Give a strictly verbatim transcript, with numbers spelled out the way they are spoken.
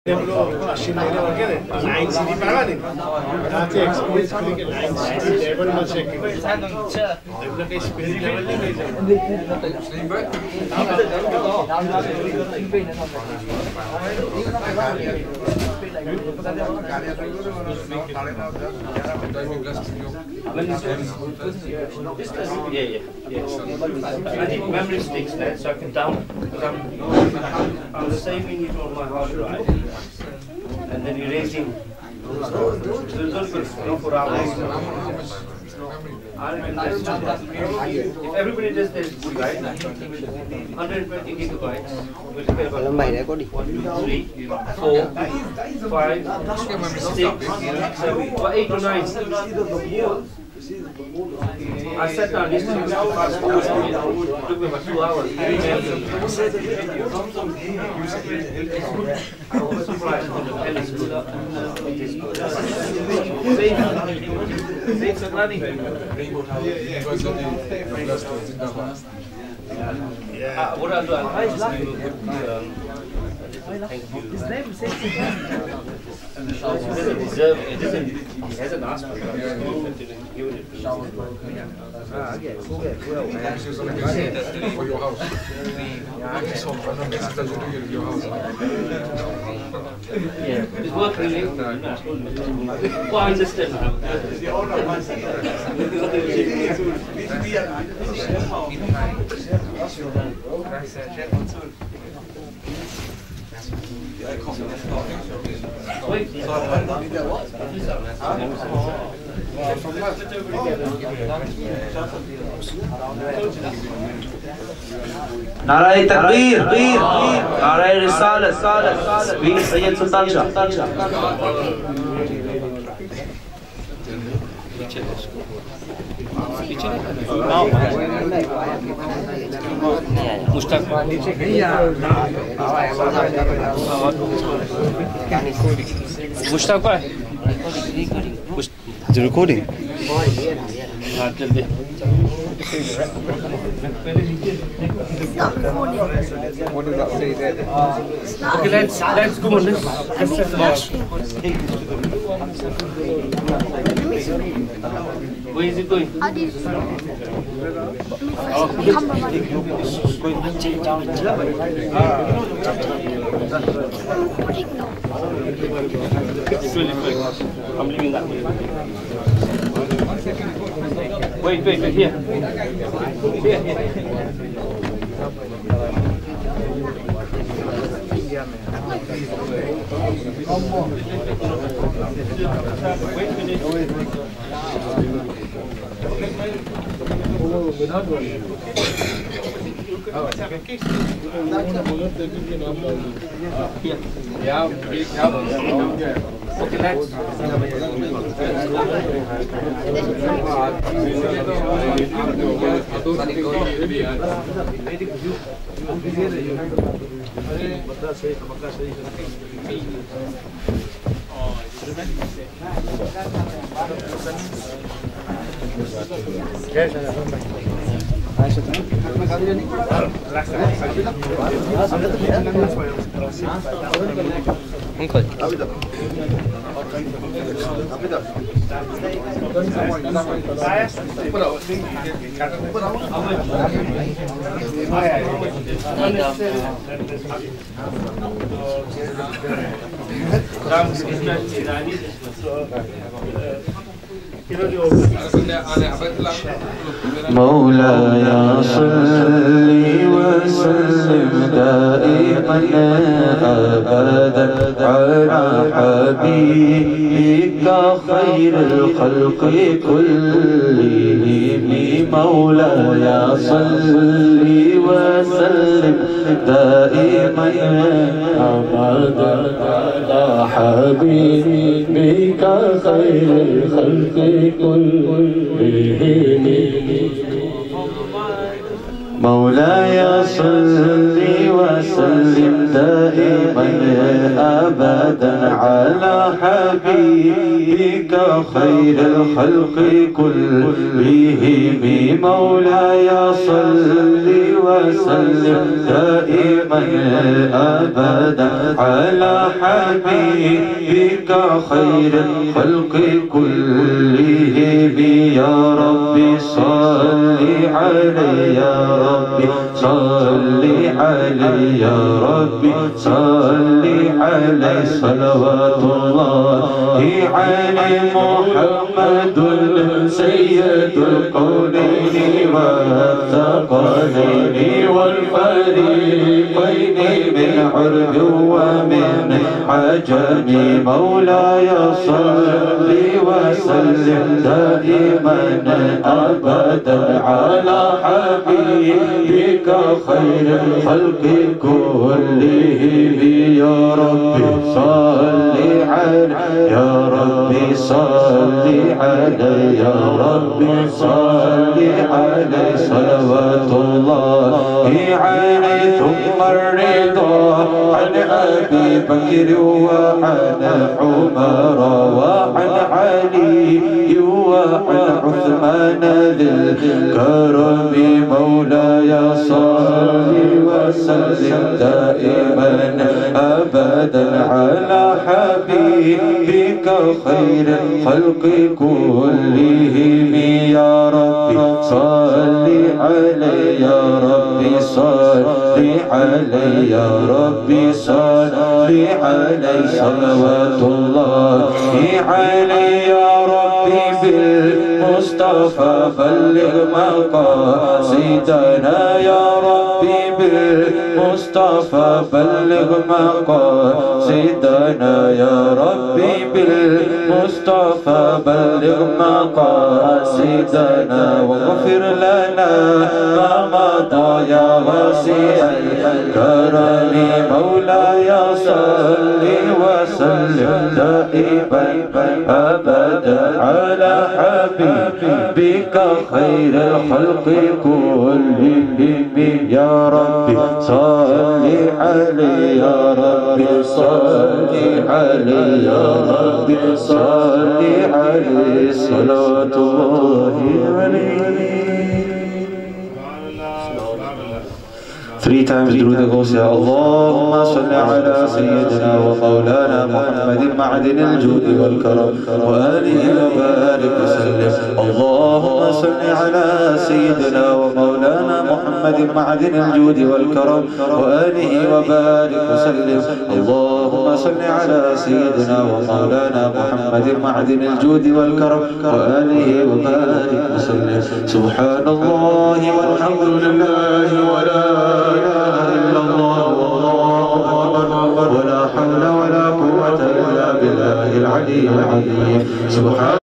machinery organic line city parani that's the experience click line city level ma check level के speed level नहीं yeah yeah yeah I need memory sticks there so I can download because I'm I'm saving it on my hard drive and then erasing so it's also for hours. If everybody does this, right, one hundred twenty gigabytes will take about one, two, three, four, five, six, seven, or eight or nine. I sat down listening to fast forward. It took me about two hours. I was surprised when the pen is good. It is good. Safe and running. Uh, what I'll do, I'll just do um, thank you. His name is sexy. He doesn't deserve it. He doesn't. He hasn't asked for it. He would have Ah, okay, okay, well. For your house. Your house. Yeah, it's work really. Well, I understand now. नाराए तकबीर, नाराए रिसालत, वीर सैयद सुल्तान Shah. Mustafa. Mustafa. Is it recording? What does that say there? Okay, let's let's go on. Let's let's watch. Where is it going? It's really quick. I'm leaving that way. Wait, wait, wait, here. Here, here. Wait a minute. Okay, let's. Uncle. مولاي صل وسلم دائما أبدا على حبيبك خير الخلق كلهم مولاي صل وسلم دائما أبدا على حبيبك خير الخلق كلهم مولاي صل وسلم دائما أبدا على حبيبك خير الخلق كلهم مولاي صل وسلم دائما أبدا على حبيبك خير الخلق كلهم يا ربي صل عليه يا ربي صل عليه يا ربي صل عليه صلوات الله عليه محمد سيد الكونين والثقلين والفريقين من عرب ومن عجم مولاي صل وسلم دائما أبدا على حبيبك خير الخلق كلهم يا ربي صل عليه يا ربي صل عليه يا ربي صل عليه صلوات الله عليه ثم الرضا عن أبي بكر وعن عمر وعن علي وعن عثمان ذي الكرم مولاي صل وسلم دائما أبدا على حبيبك خير الخلق كلهم يا ربي صل عليه يا ربي صل عليه يا ربي صل عليه صلوات الله عليه يا ربي بالمصطفى بلغ مقاصدنا يا ربي بالمصطفى بلغ مقاصدنا يا ربي بالمصطفى بلغ مقاصدنا واغفر لنا ما مضى يا واسع الكرم مولاي صل وسلم دائما أبدا على حبيبك خير الخلق كلهم يا ربي صل عليه يا ربي صل عليه يا ربي صل عليه صلوات الله عليه. Three times through the ghost يا اللهم صل على سيدنا ومولانا محمد معدن الجود والكرم وآله وبارك وسلم. اللهم صل على سيدنا ومولانا محمد معدن الجود والكرم وآله وبارك وسلم. اللهم صل على سيدنا ومولانا محمد معدن الجود والكرم وآله وبارك وسلم. سبحان الله والحمد لله ولا إله إلا الله والله أكبر ولا حول ولا قوة إلا بالله العلي العظيم. سبحان